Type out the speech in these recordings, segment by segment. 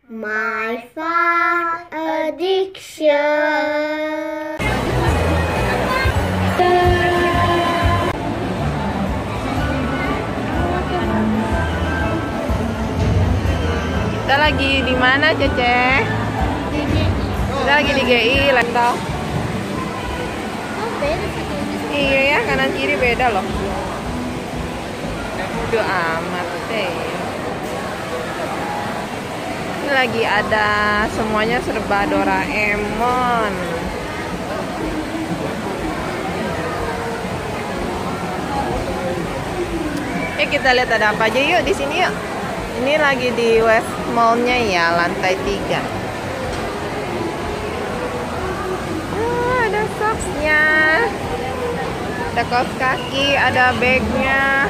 My fun addiction. Kita lagi di mana, Cece? Kita lagi di GI, Lentau. Oh, beda satu. Iya ya, kanan kiri beda loh. Udah amat deh. Ini lagi ada semuanya serba Doraemon. Kita lihat ada apa aja yuk di sini yuk. Ini lagi di West Mall-nya ya, lantai 3. Ada socks-nya. Ada kaos kaki, ada bag-nya.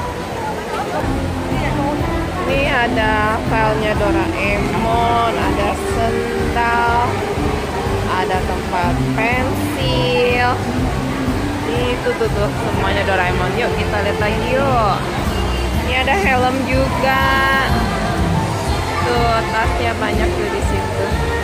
Ini ada filenya Doraemon, ada sendal, ada tempat pensil. Itu tuh semuanya Doraemon. Yuk kita lihat lagi yuk. Ini ada helm juga. Tuh tasnya banyak tuh di situ.